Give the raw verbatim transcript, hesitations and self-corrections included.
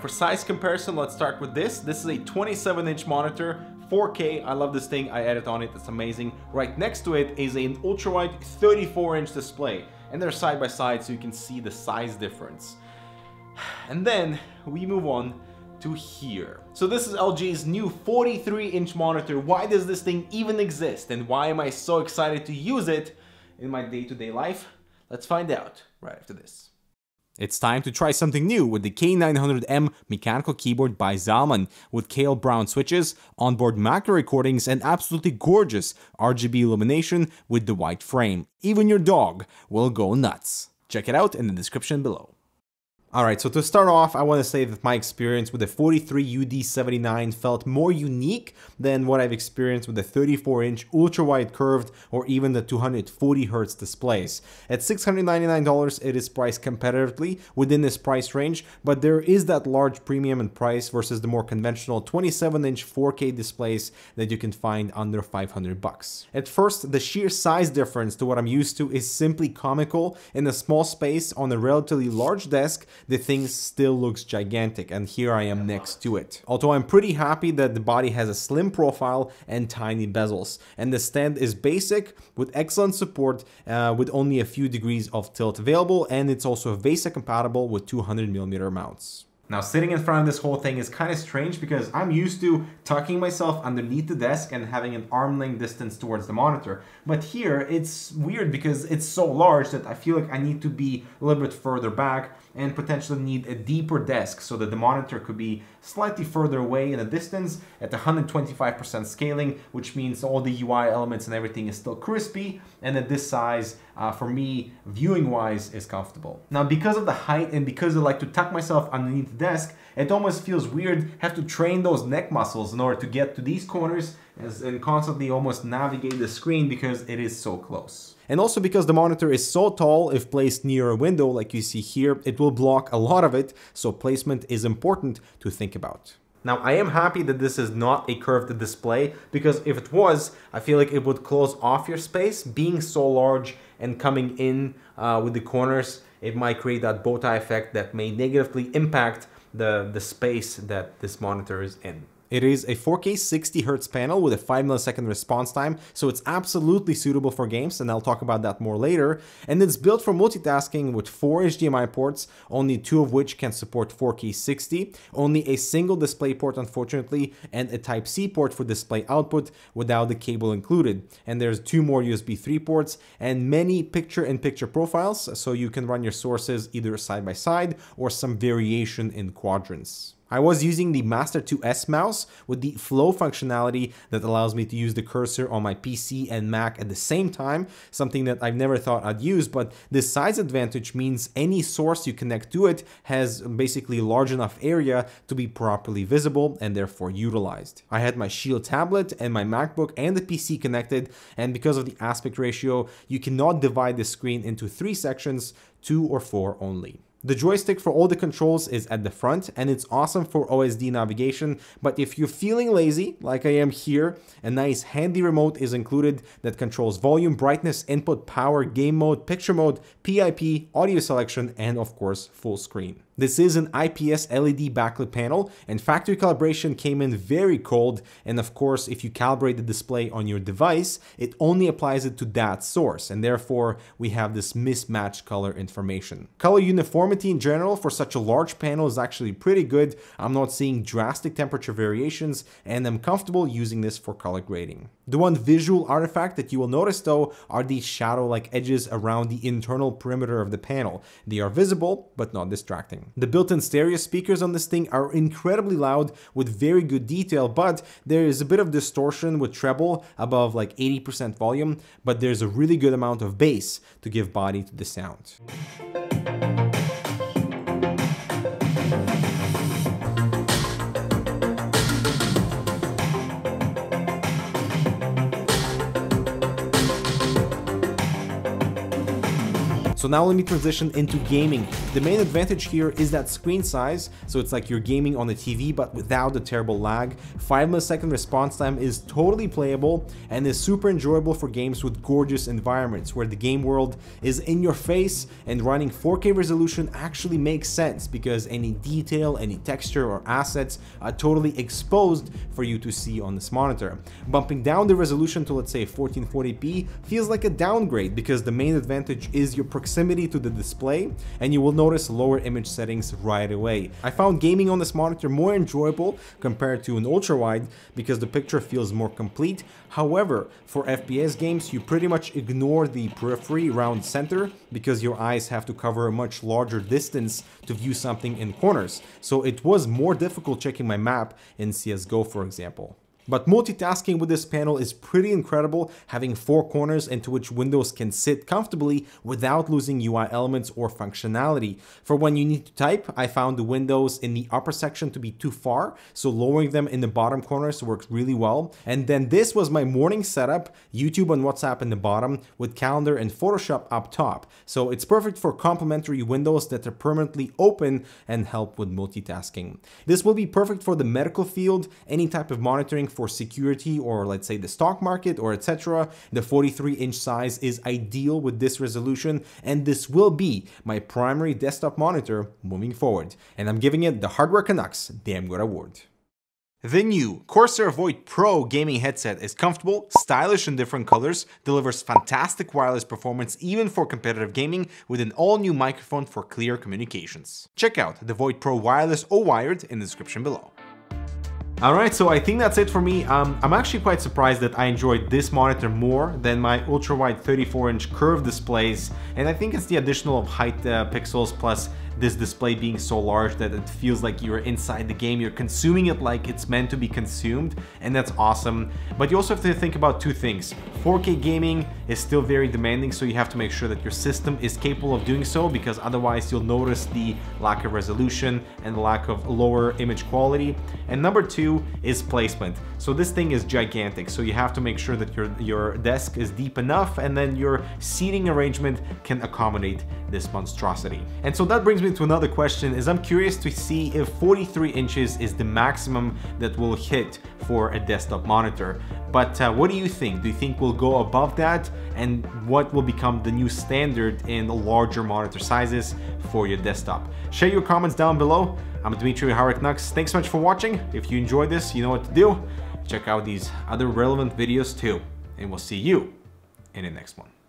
for size comparison, let's start with this. This is a twenty-seven inch monitor, four K. I love this thing. I edit on it. It's amazing. Right next to it is an ultra-wide thirty-four inch display, and they're side by side so you can see the size difference. And then we move on to here. So this is L G's new forty-three inch monitor. Why does this thing even exist, and why am I so excited to use it in my day-to-day life? Let's find out right after this. It's time to try something new with the K nine hundred M mechanical keyboard by Zalman, with Kale Brown switches, onboard macro recordings, and absolutely gorgeous R G B illumination with the white frame. Even your dog will go nuts. Check it out in the description below. Alright, so to start off, I want to say that my experience with the forty-three U D seventy-nine felt more unique than what I've experienced with the thirty-four inch ultra-wide curved or even the two hundred forty hertz displays. At six hundred ninety-nine dollars, it is priced competitively within this price range, but there is that large premium in price versus the more conventional twenty-seven inch four K displays that you can find under five hundred bucks. At first, the sheer size difference to what I'm used to is simply comical. In a small space on a relatively large desk, the thing still looks gigantic, and here I am next to it. Although I'm pretty happy that the body has a slim profile and tiny bezels, and the stand is basic with excellent support uh, with only a few degrees of tilt available, and it's also VESA compatible with two hundred millimeter mounts. Now, sitting in front of this whole thing is kind of strange because I'm used to tucking myself underneath the desk and having an arm length distance towards the monitor. But here it's weird because it's so large that I feel like I need to be a little bit further back and potentially need a deeper desk so that the monitor could be slightly further away in the distance at one hundred twenty-five percent scaling, which means all the U I elements and everything is still crispy, and at this size, uh, for me, viewing wise, is comfortable. Now, because of the height and because I like to tuck myself underneath the desk, it almost feels weird have to train those neck muscles in order to get to these corners and constantly almost navigate the screen because it is so close. And also because the monitor is so tall, if placed near a window like you see here, it will block a lot of it, so placement is important to think about. Now, I am happy that this is not a curved display, because if it was, I feel like it would close off your space. Being so large and coming in uh, with the corners, it might create that bow tie effect that may negatively impact the, the space that this monitor is in. It is a four K sixty hertz panel with a five millisecond response time, so it's absolutely suitable for games, and I'll talk about that more later. And it's built for multitasking with four H D M I ports, only two of which can support four K sixty, only a single display port unfortunately, and a Type C port for display output without the cable included. And there's two more U S B three ports and many picture-in-picture profiles, so you can run your sources either side by side or some variation in quadrants. I was using the Master two S mouse with the flow functionality that allows me to use the cursor on my P C and Mac at the same time, something that I've never thought I'd use, but this size advantage means any source you connect to it has basically large enough area to be properly visible and therefore utilized. I had my Shield tablet and my MacBook and the P C connected, and because of the aspect ratio, you cannot divide the screen into three sections, two or four only. The joystick for all the controls is at the front, and it's awesome for O S D navigation, but if you're feeling lazy, like I am here, a nice handy remote is included that controls volume, brightness, input, power, game mode, picture mode, P I P, audio selection, and of course, full screen. This is an I P S L E D backlit panel, and factory calibration came in very cold, and of course, if you calibrate the display on your device, it only applies it to that source, and therefore we have this mismatched color information. Color uniformity in general for such a large panel is actually pretty good. I'm not seeing drastic temperature variations, and I'm comfortable using this for color grading. The one visual artifact that you will notice though are these shadow-like edges around the internal perimeter of the panel. They are visible, but not distracting. The built-in stereo speakers on this thing are incredibly loud with very good detail, but there is a bit of distortion with treble above like eighty percent volume, but there's a really good amount of bass to give body to the sound. So now let me transition into gaming. The main advantage here is that screen size, so it's like you're gaming on the T V but without the terrible lag. five millisecond response time is totally playable and is super enjoyable for games with gorgeous environments where the game world is in your face, and running four K resolution actually makes sense because any detail, any texture or assets are totally exposed for you to see on this monitor. Bumping down the resolution to, let's say, fourteen forty p feels like a downgrade because the main advantage is your proximity to the display, and you will notice lower image settings right away. I found gaming on this monitor more enjoyable compared to an ultra-wide because the picture feels more complete. However, for F P S games, you pretty much ignore the periphery around center because your eyes have to cover a much larger distance to view something in corners. So it was more difficult checking my map in C S G O, for example. But multitasking with this panel is pretty incredible, having four corners into which windows can sit comfortably without losing U I elements or functionality. For when you need to type, I found the windows in the upper section to be too far, so lowering them in the bottom corners works really well. And then this was my morning setup, YouTube and WhatsApp in the bottom, with calendar and Photoshop up top. So it's perfect for complementary windows that are permanently open and help with multitasking. This will be perfect for the medical field, any type of monitoring for security, or let's say the stock market, or et cetera. The forty-three inch size is ideal with this resolution, and this will be my primary desktop monitor moving forward. And I'm giving it the Hardware Canucks Damn Good Award. The new Corsair Void Pro gaming headset is comfortable, stylish in different colors, delivers fantastic wireless performance even for competitive gaming with an all-new microphone for clear communications. Check out the Void Pro Wireless or Wired in the description below. Alright, so I think that's it for me. Um, I'm actually quite surprised that I enjoyed this monitor more than my ultra-wide thirty-four inch curved displays, and I think it's the additional of height uh, pixels plus this display being so large that it feels like you're inside the game, you're consuming it like it's meant to be consumed, and that's awesome. But you also have to think about two things. four K gaming is still very demanding, so you have to make sure that your system is capable of doing so, because otherwise you'll notice the lack of resolution and the lack of lower image quality. And number two is placement. So this thing is gigantic, so you have to make sure that your, your desk is deep enough, and then your seating arrangement can accommodate this monstrosity. And so that brings me to another question, is I'm curious to see if forty-three inches is the maximum that we'll hit for a desktop monitor. But uh, what do you think? Do you think we'll go above that? And what will become the new standard in larger monitor sizes for your desktop? Share your comments down below. I'm Dmitry with Hardware Canucks. Thanks so much for watching. If you enjoyed this, you know what to do. Check out these other relevant videos too. And we'll see you in the next one.